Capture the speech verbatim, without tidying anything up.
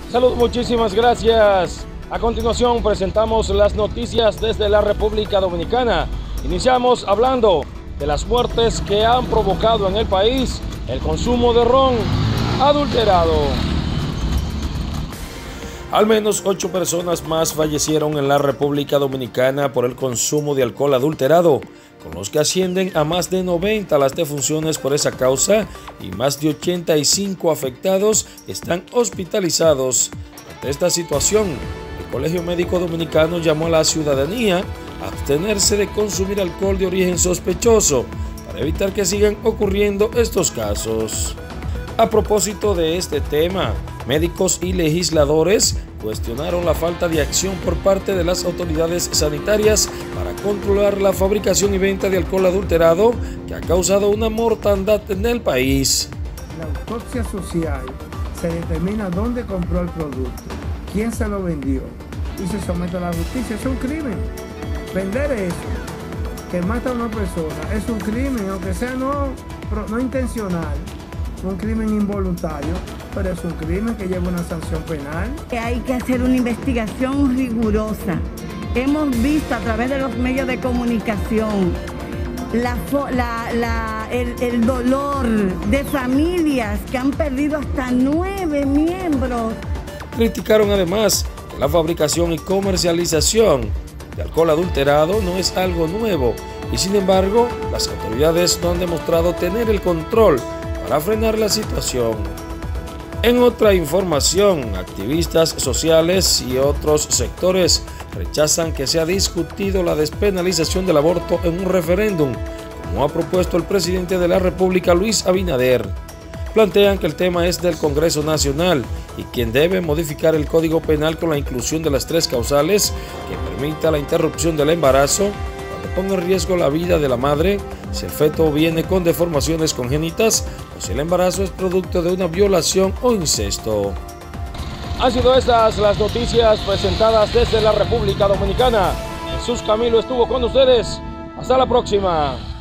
Salud, muchísimas gracias. A continuación presentamos las noticias desde la República Dominicana. Iniciamos hablando de las muertes que han provocado en el país el consumo de ron adulterado. Al menos ocho personas más fallecieron en la República Dominicana por el consumo de alcohol adulterado, con los que ascienden a más de noventa las defunciones por esa causa y más de ochenta y cinco afectados están hospitalizados. Ante esta situación, el Colegio Médico Dominicano llamó a la ciudadanía a abstenerse de consumir alcohol de origen sospechoso para evitar que sigan ocurriendo estos casos. A propósito de este tema, médicos y legisladores cuestionaron la falta de acción por parte de las autoridades sanitarias para controlar la fabricación y venta de alcohol adulterado que ha causado una mortandad en el país. La autopsia social se determina dónde compró el producto, quién se lo vendió y se somete a la justicia. Es un crimen. Vender eso, que mata a una persona, es un crimen, aunque sea no, no intencional. Un crimen involuntario, pero es un crimen que lleva una sanción penal. Hay que hacer una investigación rigurosa. Hemos visto a través de los medios de comunicación la, la, la, el, el dolor de familias que han perdido hasta nueve miembros. Criticaron además que la fabricación y comercialización de alcohol adulterado no es algo nuevo y sin embargo las autoridades no han demostrado tener el control para frenar la situación. En otra información, activistas sociales y otros sectores rechazan que se ha discutido la despenalización del aborto en un referéndum, como ha propuesto el presidente de la República, Luis Abinader. Plantean que el tema es del Congreso Nacional y quien debe modificar el Código Penal con la inclusión de las tres causales que permita la interrupción del embarazo cuando ponga en riesgo la vida de la madre, si el feto viene con deformaciones congénitas o si el embarazo es producto de una violación o incesto. Han sido estas las noticias presentadas desde la República Dominicana. Jesús Camilo estuvo con ustedes. Hasta la próxima.